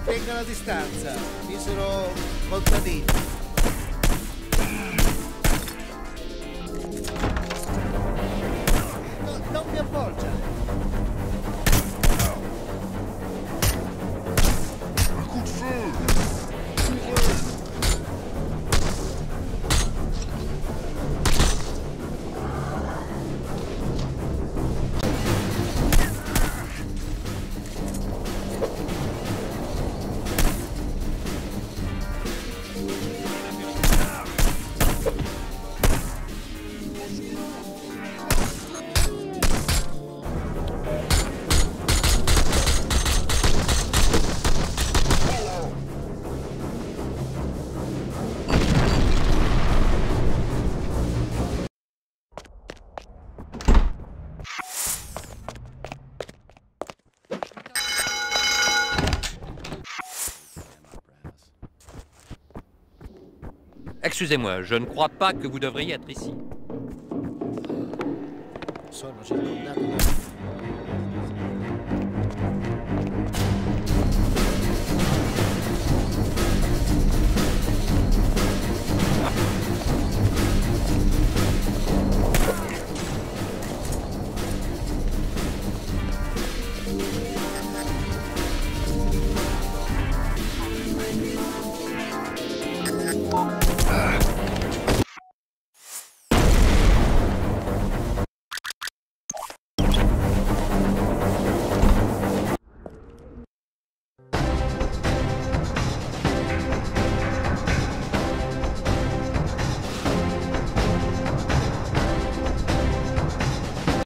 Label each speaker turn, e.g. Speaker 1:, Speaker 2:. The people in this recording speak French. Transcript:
Speaker 1: Tenga la distanza, misero contadino. No, non mi avvolgere.
Speaker 2: Excusez-moi, je ne crois pas que vous devriez être ici.
Speaker 1: Sono circondato da